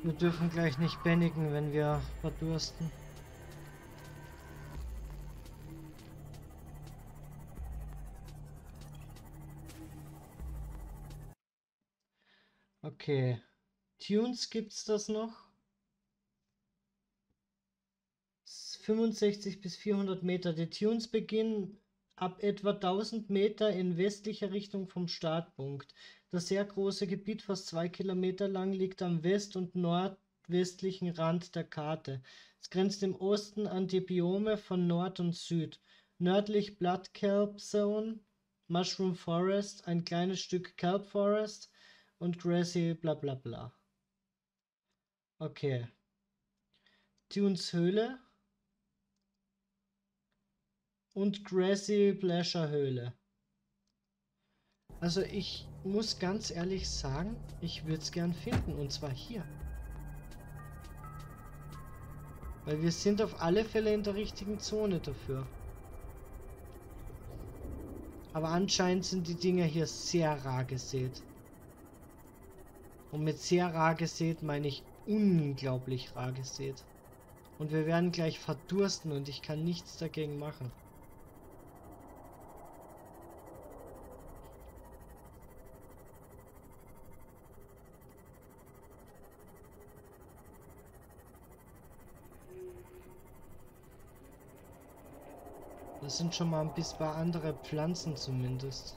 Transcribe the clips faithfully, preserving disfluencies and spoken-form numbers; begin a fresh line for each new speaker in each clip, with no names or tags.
Wir dürfen gleich nicht bändigen, wenn wir verdursten. Okay. Tunes gibt's das noch? fünfundsechzig bis vierhundert Meter. Die Tunes beginnen ab etwa tausend Meter in westlicher Richtung vom Startpunkt. Das sehr große Gebiet, fast zwei Kilometer lang, liegt am west- und nordwestlichen Rand der Karte. Es grenzt im Osten an die Biome von Nord und Süd. Nördlich Blood Kelp Zone, Mushroom Forest, ein kleines Stück Kelp Forest und Grassy bla bla bla. Okay. Tunes Höhle und Grassy Pleasure Höhle. Also ich muss ganz ehrlich sagen, ich würde es gern finden, und zwar hier. Weil wir sind auf alle Fälle in der richtigen Zone dafür. Aber anscheinend sind die Dinger hier sehr rar gesät. Und mit sehr rar gesät meine ich unglaublich rar gesät. Und wir werden gleich verdursten und ich kann nichts dagegen machen. Das sind schon mal ein bisschen andere Pflanzen zumindest.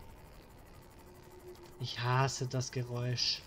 Ich hasse das Geräusch.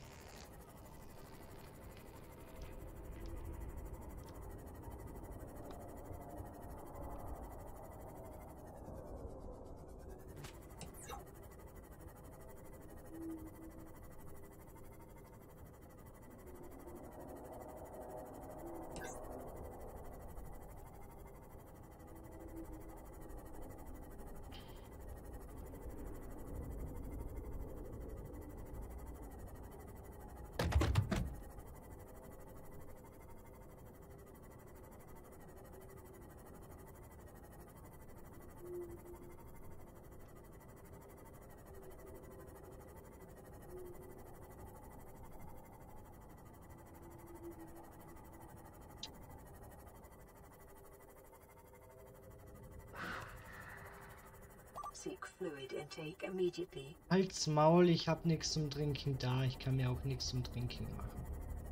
Halt's Maul, ich hab nichts zum Trinken da. Ich kann mir auch nichts zum Trinken machen.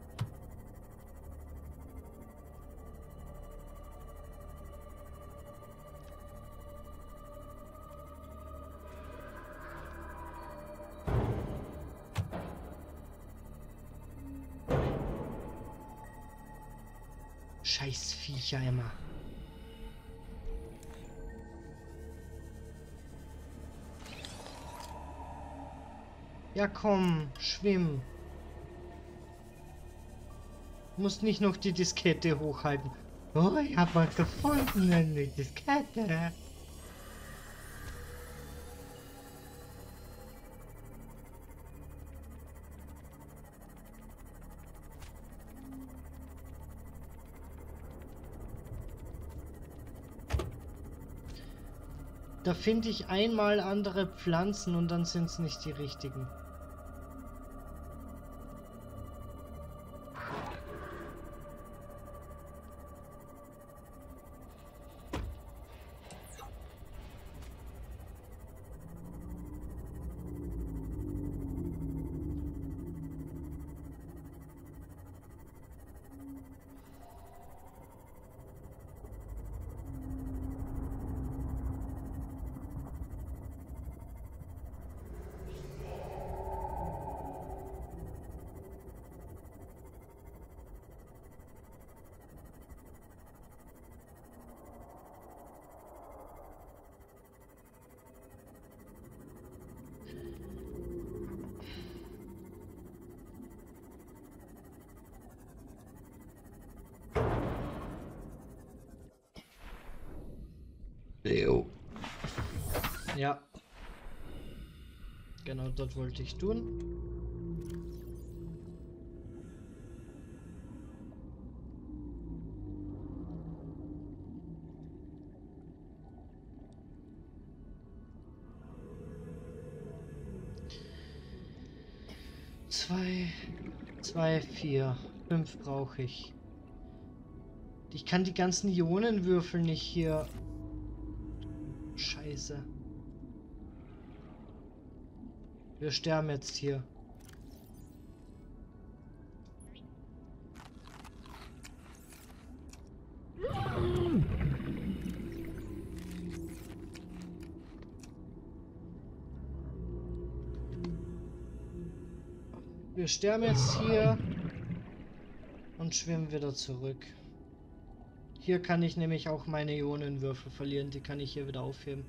Scheiß Viecher immer. Ja komm, schwimm. Muss nicht noch die Diskette hochhalten. Oh, ich hab was gefunden, eine Diskette. Da finde ich einmal andere Pflanzen und dann sind es nicht die richtigen. Jo. Ja. Genau, dort wollte ich tun. Zwei, zwei, vier. Fünf brauche ich. Ich kann die ganzen Ionenwürfel nicht hier... Scheiße. Wir sterben jetzt hier. Wir sterben jetzt hier und schwimmen wieder zurück. Hier kann ich nämlich auch meine Ionenwürfel verlieren. Die kann ich hier wieder aufheben.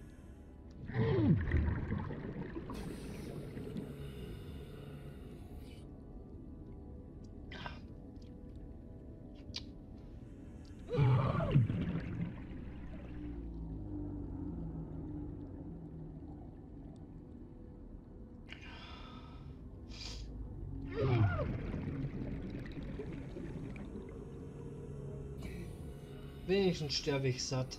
Wenigstens sterbe ich satt.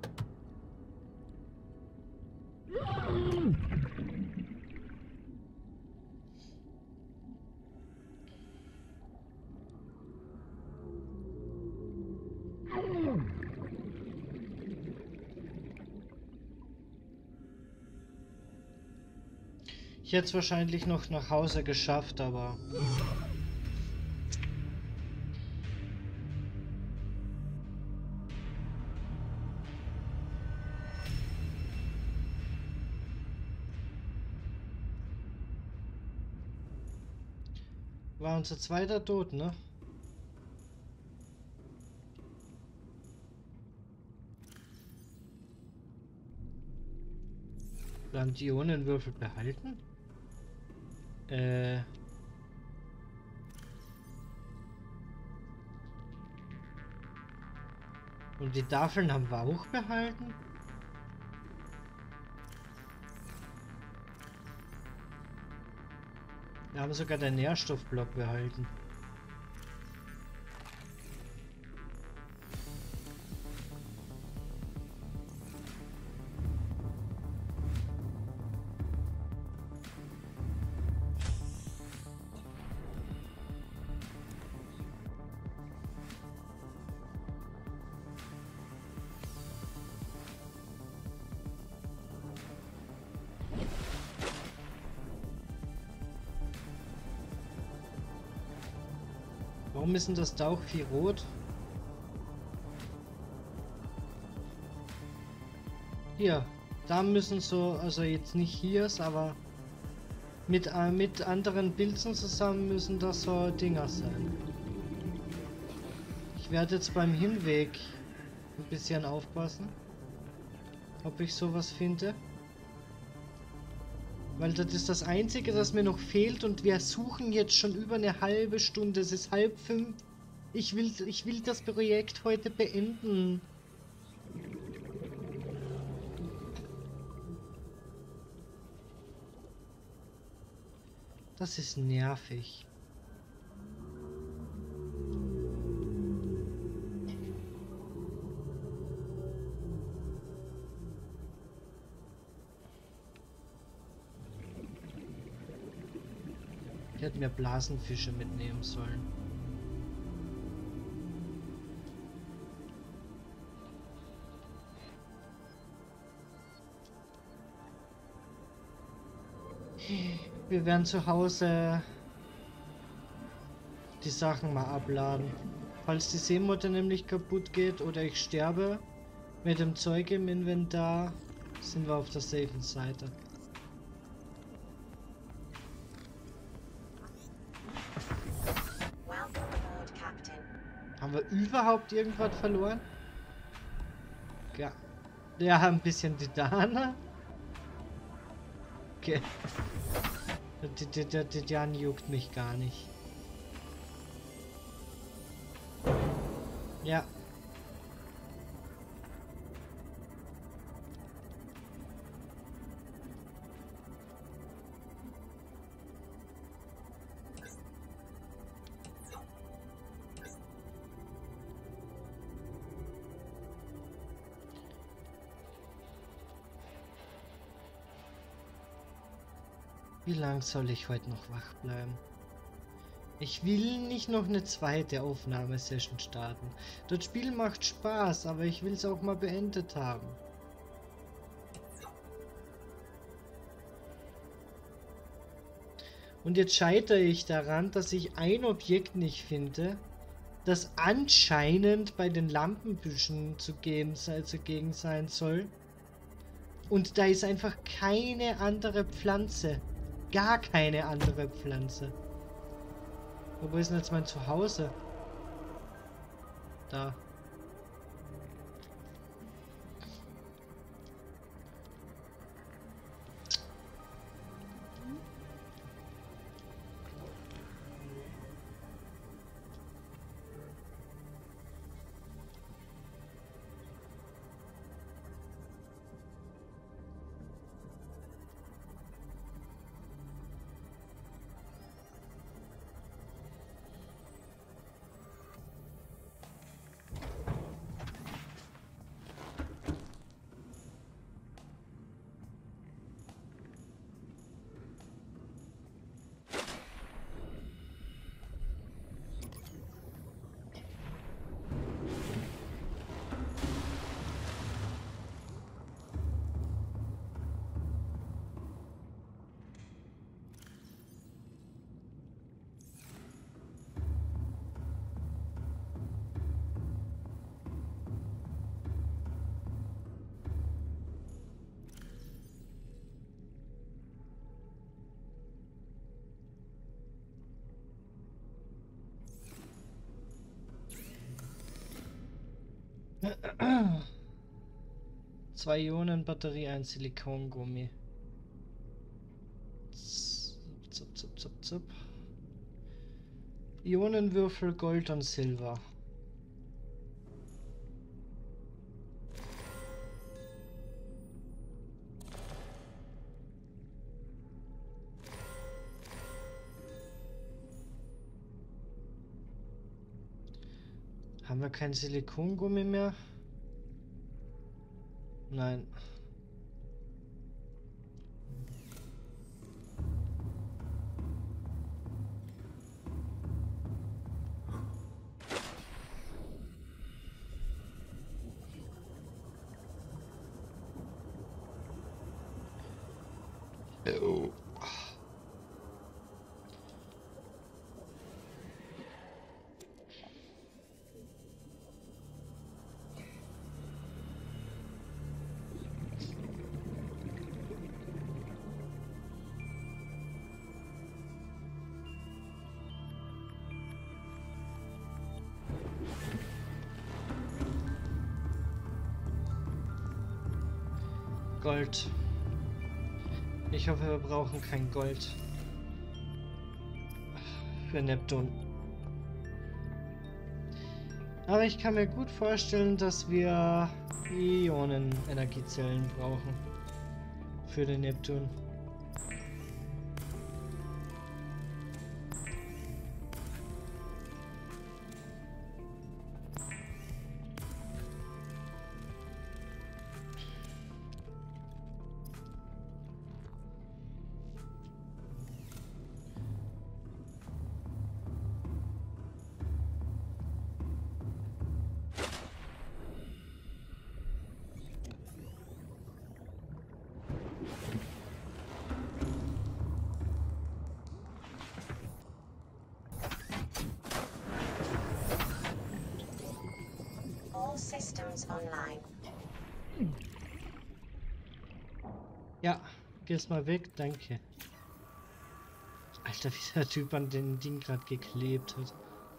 Ich hätte es wahrscheinlich noch nach Hause geschafft, aber... War unser zweiter Tod, ne? Wir haben die Ionenwürfel behalten? Äh... Und die Tafeln haben wir auch behalten? Wir haben sogar den Nährstoffblock behalten. Warum ist denn das Tauchvieh rot? Hier, da müssen so, also jetzt nicht hier, aber mit, äh, mit anderen Pilzen zusammen müssen das so Dinger sein. Ich werde jetzt beim Hinweg ein bisschen aufpassen, ob ich sowas finde. Weil das ist das Einzige, das mir noch fehlt und wir suchen jetzt schon über eine halbe Stunde. Es ist halb fünf. Ich will, ich will das Projekt heute beenden. Das ist nervig. Ich hätte mir Blasenfische mitnehmen sollen. Wir werden zu Hause die Sachen mal abladen. Falls die Seemotte nämlich kaputt geht oder ich sterbe mit dem Zeug im Inventar, sind wir auf der safen Seite. Haben wir überhaupt irgendwas verloren? Ja. Ja, ein bisschen Titane. Okay. Der Titan juckt mich gar nicht. Ja. Wie lang soll ich heute noch wach bleiben? Ich will nicht noch eine zweite Aufnahmesession starten. Das Spiel macht Spaß, aber ich will es auch mal beendet haben. Und jetzt scheitere ich daran, dass ich ein Objekt nicht finde, das anscheinend bei den Lampenbüschen zugegen, zugegen sein soll. Und da ist einfach keine andere Pflanze. Gar keine andere Pflanze. Wo ist denn jetzt mein Zuhause? Da. Zwei Ionen-Batterie, ein Silikongummi. Zup, zup, zup, zup. Ionenwürfel, Gold und Silber. Haben wir kein Silikongummi mehr? Nein. Oh. Gold. Ich hoffe, wir brauchen kein Gold für Neptun. Aber ich kann mir gut vorstellen, dass wir Ionen-Energiezellen brauchen für den Neptun.
Systems online.
Ja, gehst mal weg, danke. Alter, wie der Typ an dem Ding gerade geklebt hat.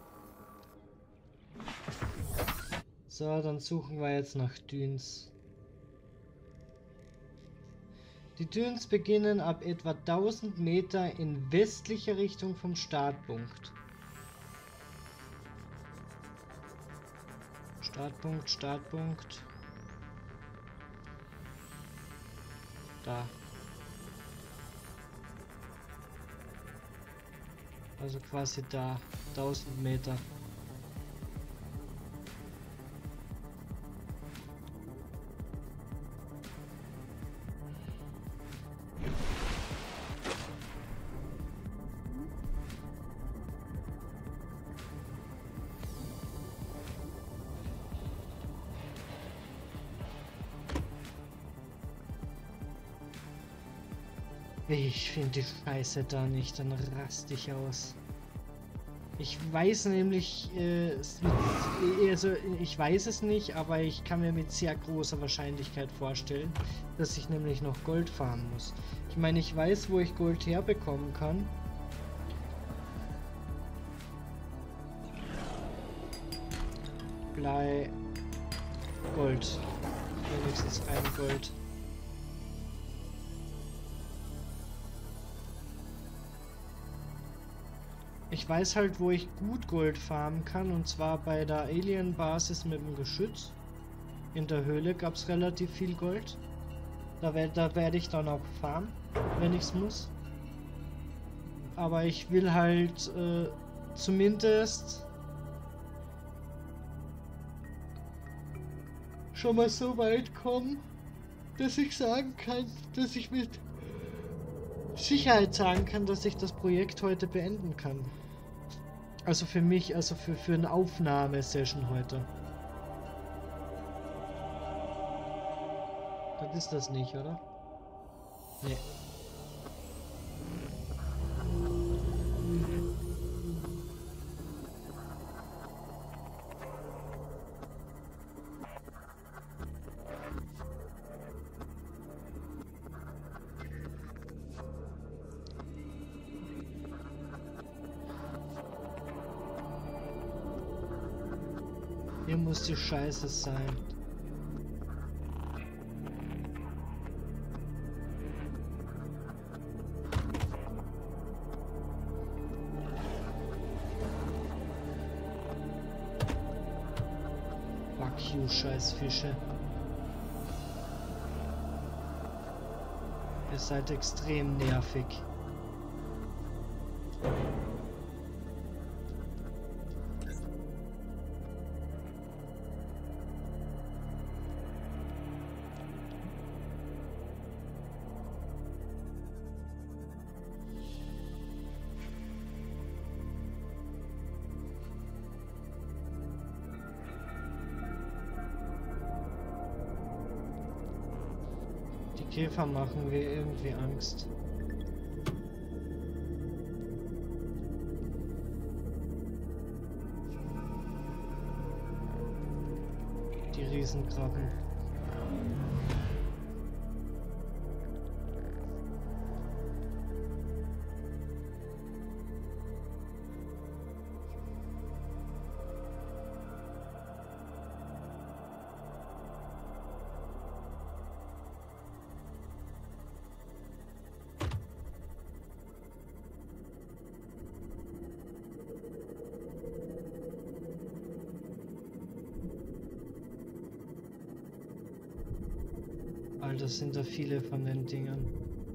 So, dann suchen wir jetzt nach Düns. Die Düns beginnen ab etwa tausend Meter in westlicher Richtung vom Startpunkt. Startpunkt, Startpunkt. Da. Also quasi da. tausend Meter. Ich finde die Scheiße da nicht, dann raste ich aus. Ich weiß nämlich, äh, es wird, also ich weiß es nicht, aber ich kann mir mit sehr großer Wahrscheinlichkeit vorstellen, dass ich nämlich noch Gold farmen muss. Ich meine, ich weiß, wo ich Gold herbekommen kann. Blei, Gold. Wenigstens ein Gold. Ich weiß halt, wo ich gut Gold farmen kann, und zwar bei der Alien-Basis mit dem Geschütz. In der Höhle gab es relativ viel Gold. Da werde da werd ich dann auch farmen, wenn ich es muss. Aber ich will halt äh, zumindest schon mal so weit kommen, dass ich sagen kann, dass ich mit Sicherheit sagen kann, dass ich das Projekt heute beenden kann. Also für mich, also für, für eine Aufnahmesession heute. Das ist das nicht, oder? Nee. Hier muss die Scheiße sein. Fuck you, scheiß Fische. Ihr seid extrem nervig. Käfer machen wir irgendwie Angst. Die Riesenkrabben. Alter, sind da viele von den Dingern.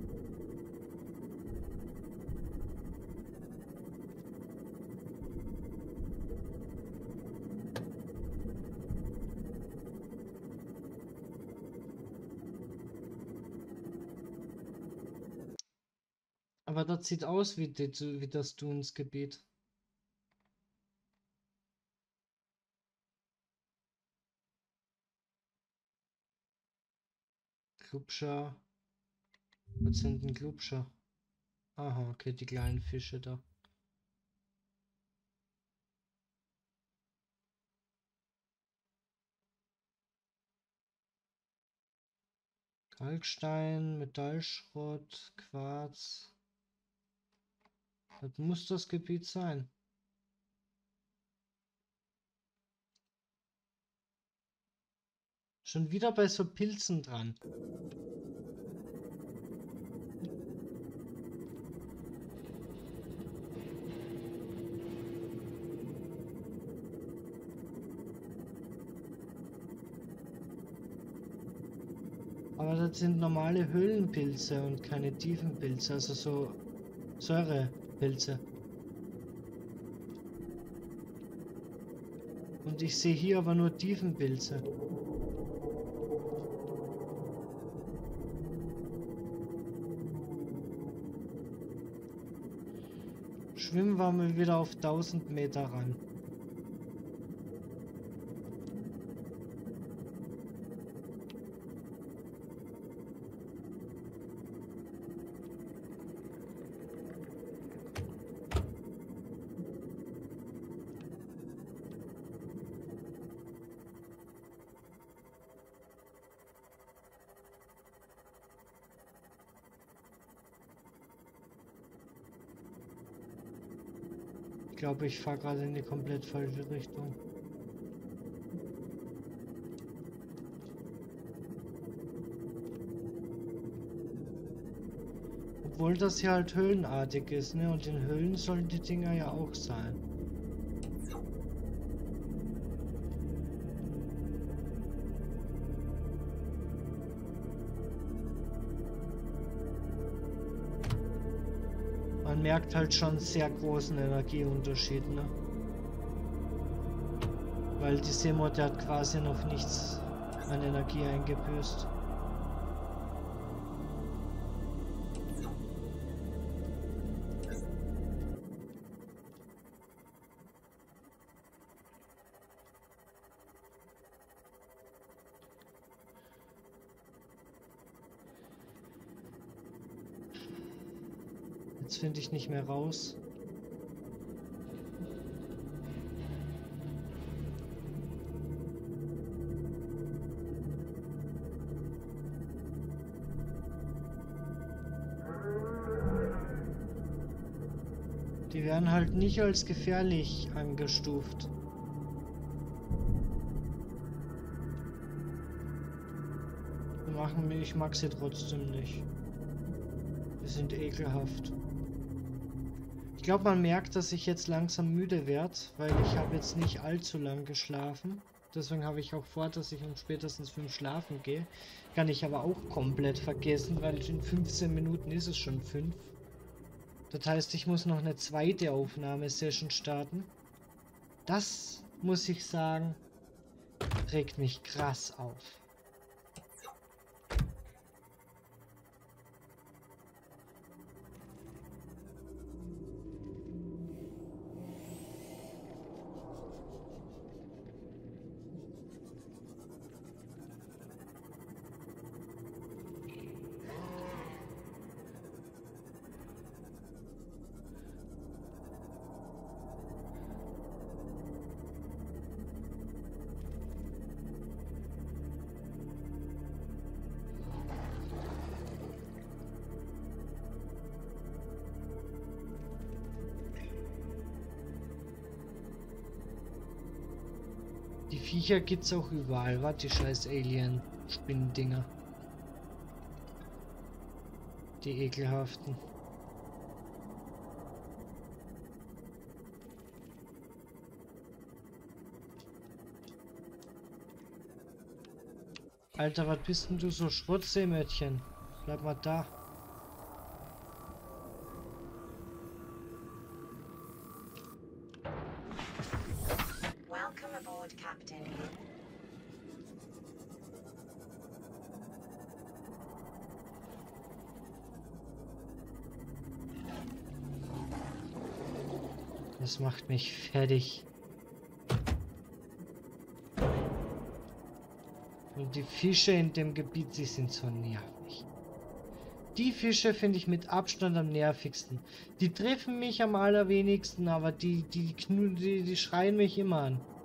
Aber das sieht aus wie, die, wie das Dunsgebiet. Glubscher. Was sind denn Glubscher? Aha, okay, die kleinen Fische da. Kalkstein, Metallschrott, Quarz. Das muss das Gebiet sein. Schon wieder bei so Pilzen dran. Aber das sind normale Höhlenpilze und keine Tiefenpilze, also so Säurepilze. Und ich sehe hier aber nur Tiefenpilze. Schwimmen wir mal wieder auf tausend Meter ran. Ich glaube, ich fahre gerade in die komplett falsche Richtung. Obwohl das hier halt höhlenartig ist, ne? Und in Höhlen sollen die Dinger ja auch sein. Man merkt halt schon einen sehr großen Energieunterschied, ne? Weil die Seemod hat quasi noch nichts an Energie eingebüßt. Jetzt finde ich nicht mehr raus. Die werden halt nicht als gefährlich angestuft. Die machen mich, ich mag sie trotzdem nicht. Die sind ekelhaft. Ich glaube, man merkt, dass ich jetzt langsam müde werde, weil ich habe jetzt nicht allzu lang geschlafen. Deswegen habe ich auch vor, dass ich um spätestens fünf schlafen gehe. Kann ich aber auch komplett vergessen, weil in fünfzehn Minuten ist es schon fünf. Das heißt, ich muss noch eine zweite Aufnahmesession starten. Das, muss ich sagen, regt mich krass auf. Die Viecher gibt's auch überall, was die scheiß Alien-Spinnendinger. Die ekelhaften. Alter, was bist denn du so Schrottseemädchen? Bleib mal da.
Welcome aboard, Captain.
Das macht mich fertig. Und die Fische in dem Gebiet, sie sind so nervig. Die Fische finde ich mit Abstand am nervigsten. Die treffen mich am allerwenigsten, aber die, die, die, die schreien mich immer an.